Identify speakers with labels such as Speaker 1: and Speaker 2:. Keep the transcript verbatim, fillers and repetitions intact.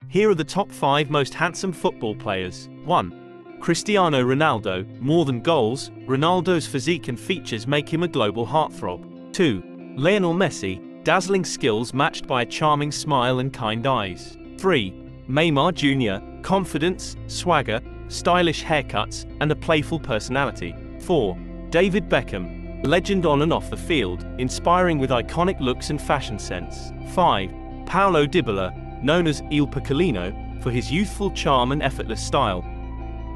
Speaker 1: Here are the top five most handsome football players. one. Cristiano Ronaldo. More than goals, Ronaldo's physique and features make him a global heartthrob. two. Lionel Messi. Dazzling skills matched by a charming smile and kind eyes. three. Neymar Junior Confidence, swagger, stylish haircuts, and a playful personality. four. David Beckham. Legend on and off the field, inspiring with iconic looks and fashion sense. five. Paulo Dybala, known as Il Piccolino, for his youthful charm and effortless style.